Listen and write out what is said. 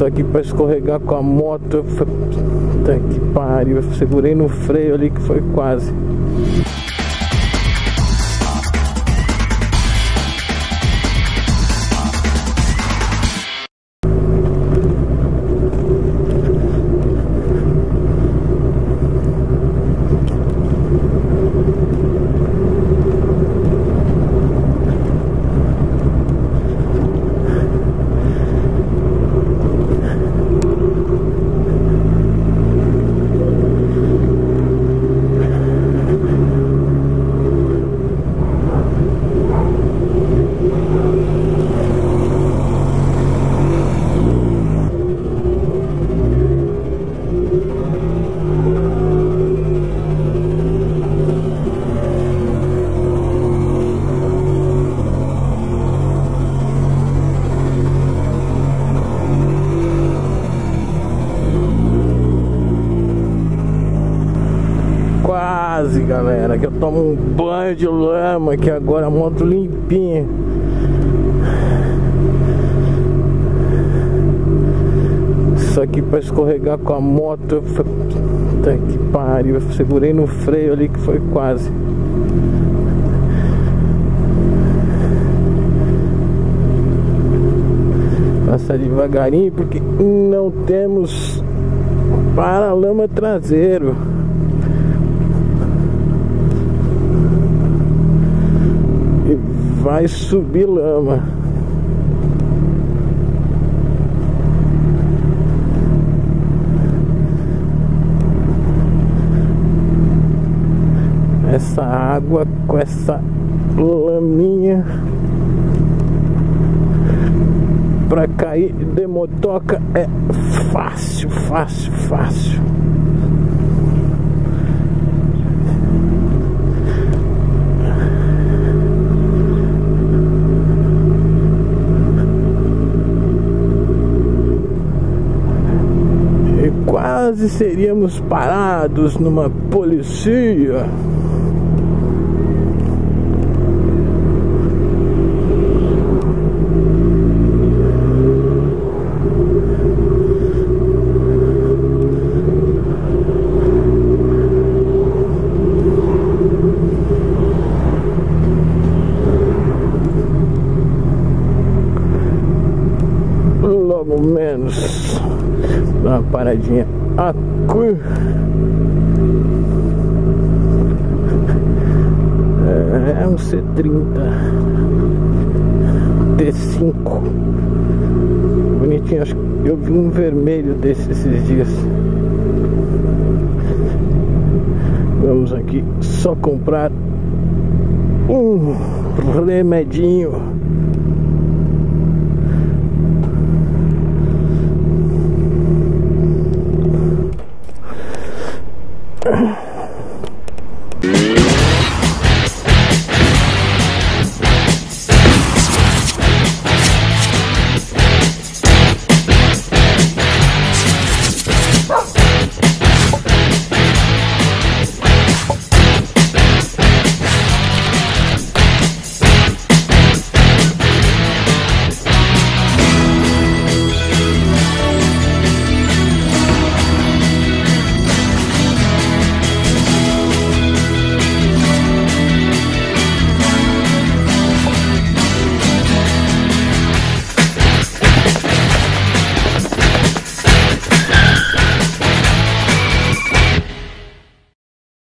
Só que pra escorregar com a moto, puta que pariu, eu segurei no freio ali que foi quase. Quase, galera, que eu tomo um banho de lama, que agora a moto limpinha. Só que pra escorregar com a moto, puta que pariu, eu segurei no freio ali que foi quase. Passar devagarinho porque não temos para-lama traseiro. Vai subir lama. Essa água com essa laminha pra cair de motoca é fácil, fácil, fácil. Quase seríamos parados numa polícia. Logo menos. Dá uma paradinha aqui. É um C30 T5 bonitinho. Acho que eu vi um vermelho desse esses dias. Vamos aqui só comprar um remedinho.